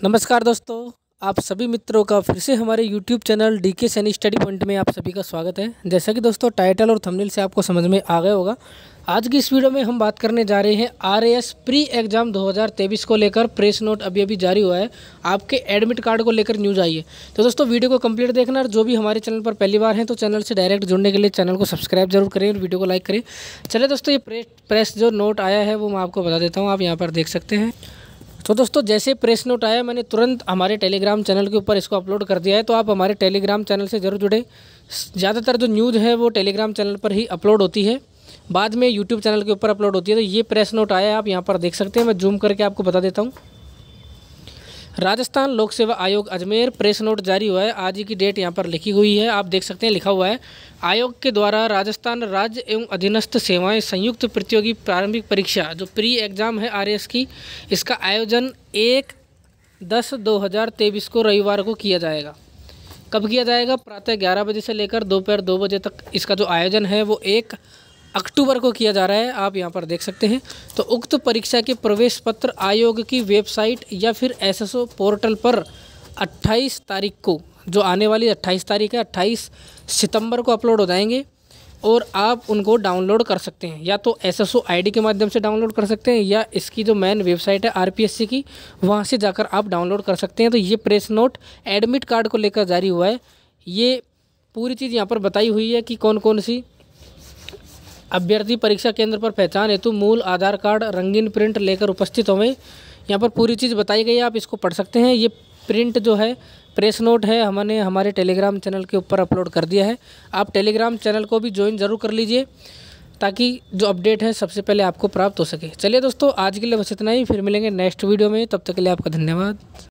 नमस्कार दोस्तों, आप सभी मित्रों का फिर से हमारे YouTube channel DK Saini study point में आप सभी का स्वागत है। जैसा कि दोस्तों टाइटल और थंबनेल से आपको समझ में आ गया होगा, आज की इस वीडियो में हम बात करने जा रहे हैं RAS प्री एग्ज़ाम 2023 को लेकर। प्रेस नोट अभी जारी हुआ है, आपके एडमिट कार्ड को लेकर न्यूज़ आई है। तो दोस्तों वीडियो को कंप्लीट देखना, और जो भी हमारे चैनल पर पहली बार हैं तो चैनल से डायरेक्ट जुड़ने के लिए चैनल को सब्सक्राइब जरूर करें और वीडियो को लाइक करें। चलिए दोस्तों, ये प्रेस जो नोट आया है वो मैं आपको बता देता हूँ, आप यहाँ पर देख सकते हैं। तो दोस्तों जैसे प्रेस नोट आया, मैंने तुरंत हमारे टेलीग्राम चैनल के ऊपर इसको अपलोड कर दिया है, तो आप हमारे टेलीग्राम चैनल से ज़रूर जुड़े। ज़्यादातर जो न्यूज़ है वो टेलीग्राम चैनल पर ही अपलोड होती है, बाद में यूट्यूब चैनल के ऊपर अपलोड होती है। तो ये प्रेस नोट आया है, आप यहाँ पर देख सकते हैं। मैं जूम करके आपको बता देता हूँ। राजस्थान लोक सेवा आयोग अजमेर प्रेस नोट जारी हुआ है। आज ही की डेट यहाँ पर लिखी हुई है, आप देख सकते हैं, लिखा हुआ है आयोग के द्वारा राजस्थान राज्य एवं अधीनस्थ सेवाएं संयुक्त प्रतियोगी प्रारंभिक परीक्षा जो प्री एग्ज़ाम है RAS की, इसका आयोजन 1/10/2023 को रविवार को किया जाएगा। कब किया जाएगा? प्रातः 11 बजे से लेकर दोपहर 2 बजे तक इसका जो आयोजन है वो 1 अक्टूबर को किया जा रहा है, आप यहाँ पर देख सकते हैं। तो उक्त परीक्षा के प्रवेश पत्र आयोग की वेबसाइट या फिर SSO पोर्टल पर 28 तारीख को, जो आने वाली 28 तारीख है, 28 सितंबर को अपलोड हो जाएंगे और आप उनको डाउनलोड कर सकते हैं। या तो SSO ID के माध्यम से डाउनलोड कर सकते हैं, या इसकी जो मेन वेबसाइट है RPSC की, वहाँ से जाकर आप डाउनलोड कर सकते हैं। तो ये प्रेस नोट एडमिट कार्ड को लेकर जारी हुआ है। ये पूरी चीज़ यहाँ पर बताई हुई है कि कौन कौन सी अभ्यर्थी परीक्षा केंद्र पर पहचान हेतु मूल आधार कार्ड रंगीन प्रिंट लेकर उपस्थित होंगे। यहाँ पर पूरी चीज़ बताई गई है, आप इसको पढ़ सकते हैं। ये प्रिंट जो है प्रेस नोट है, हमने हमारे टेलीग्राम चैनल के ऊपर अपलोड कर दिया है। आप टेलीग्राम चैनल को भी ज्वाइन ज़रूर कर लीजिए, ताकि जो अपडेट है सबसे पहले आपको प्राप्त हो सके। चलिए दोस्तों, आज के लिए बस इतना ही, फिर मिलेंगे नेक्स्ट वीडियो में। तब तक के लिए आपका धन्यवाद।